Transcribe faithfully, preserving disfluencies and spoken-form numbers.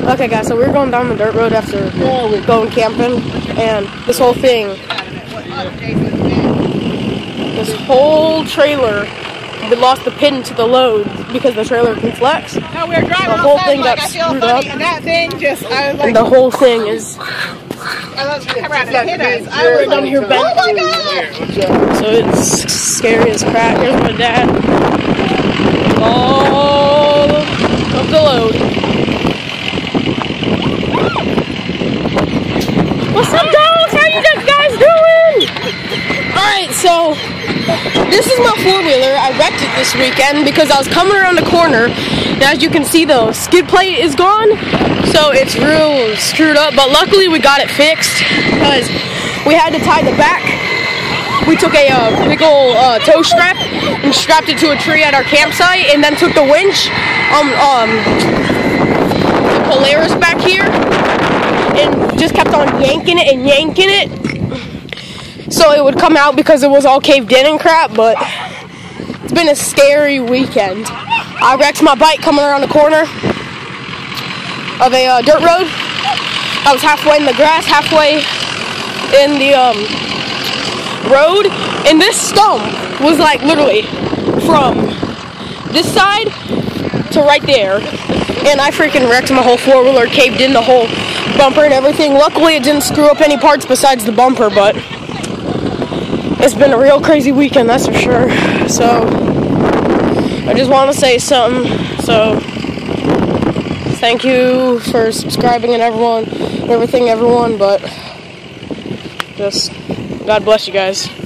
Okay guys, so we were going down the dirt road after going camping, and this whole thing, this whole trailer, we lost the pin to the load because the trailer can flex. No, we were driving the whole thing like, got screwed up, and that thing just, I was like, and the whole thing is around and hit us. I was down like, here bent. oh my god! So it's scary as crap. Here's my dad. All of the load. What's up, dogs? How you guys doing? Alright, so this is my four-wheeler. I wrecked it this weekend because I was coming around the corner, and as you can see, the skid plate is gone, so it's real screwed up, but luckily we got it fixed because we had to tie the back. We took a uh, big old uh, tow strap and strapped it to a tree at our campsite, and then took the winch, um, um, the Polaris back here, and just kept on yanking it and yanking it so it would come out because it was all caved in and crap. But it's been a scary weekend. I wrecked my bike coming around the corner of a uh, dirt road. I was halfway in the grass, halfway in the um, road, and this stump was like literally from this side to right there, and I freaking wrecked my whole four-wheeler, caved in the whole bumper and everything. Luckily it didn't screw up any parts besides the bumper, but it's been a real crazy weekend, that's for sure. So I just want to say something. So thank you for subscribing and everyone, everything, everyone, but just God bless you guys.